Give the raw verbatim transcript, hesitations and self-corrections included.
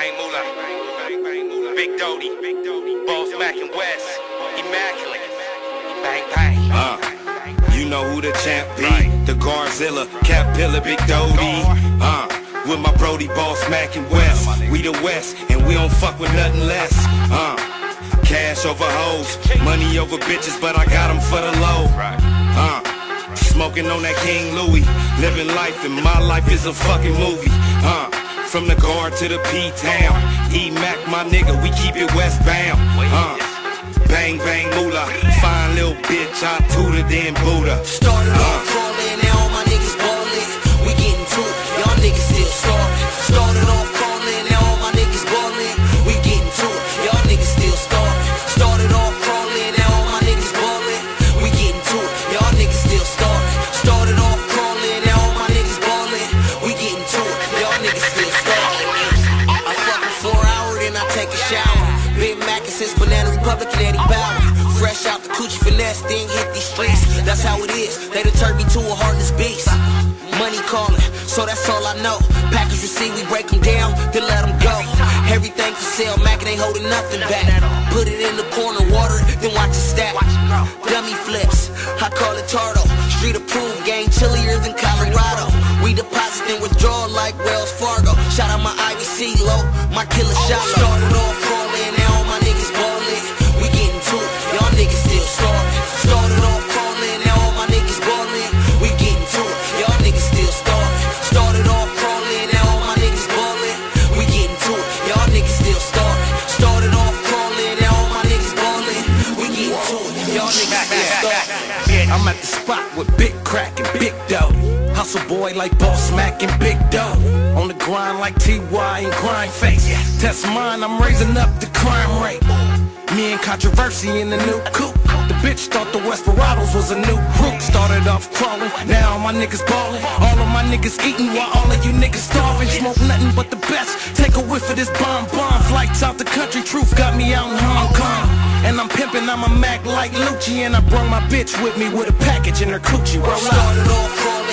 bang moolah, Big Dodie, Boss Mac and West, immaculate, bang bang. Uh, you know who the champ be, the Garzilla, Cap Pillar, Big Dodie. Uh, with my Brody, Boss Mac and West, we the West, and we don't fuck with nothing less. Uh, cash over hoes, money over bitches, but I got them for the low. Uh, smoking on that King Louis, living life, and my life is a fucking movie. Uh, from the guard to the P-Town, E-Mac, my nigga, we keep it westbound. Uh, bang, bang, moolah, fine little bitch, I tutored in Buddha. Started off crawling, now all my niggas ballin'. We getting to it, y'all niggas still starving. Started off crawling, now all my niggas ballin'. We getting to it, y'all niggas still starving. Started off crawling, now all my niggas ballin'. We getting to it, y'all niggas still starving. Started off crawling, now all my niggas ballin'. We getting to it, y'all niggas still starving. I fuck before hour, then I take a shower. Big Mac and since Banana Republic and Eddie Bauer. Fresh out the coochie finesse, thing hit these streets. That's how it is, they done turned me to a heartless beast. Money calling, so that's all I know. Package receipt, we break them down, then let them go. Everything for sale, Mac ain't holding nothing back. Put it in the corner, water it, then watch it stack. Dummy flips, I call it Tardo. Street approved, gang chillier than Colorado. We deposit and withdraw like Wells Fargo. Shout out my I V C low, my killer shot. Started off crawling, now all my niggas ballin'. We getting to it, y'all niggas still starving. Started off crawling, now all my niggas ballin'. We getting to it, y'all niggas still starving. Started off crawling, now all my niggas ballin'. We getting to it, y'all niggas still starving. Started off crawling, now all my niggas ballin'. We getting to it, y'all niggas still starving. I'm at the spot with Big Crack and Big Doe. Hustle boy like Boss Mac and Big Doe. On the grind like T Y and Grind Face. Test mine, I'm raising up the crime rate. Me and Controversy in the new coupe. The bitch thought the Wesperados was a new group. Started off crawling, now all my niggas ballin'. All of my niggas eating while all of you niggas starving. Smoke nothing but the best, take a whiff of this bomb bomb. Flights out the country, truth got me out in Hong Kong. And I'm pimpin', I'm a Mac like Lucci. And I brought my bitch with me with a package in her coochie. Roll out. Started off crawling.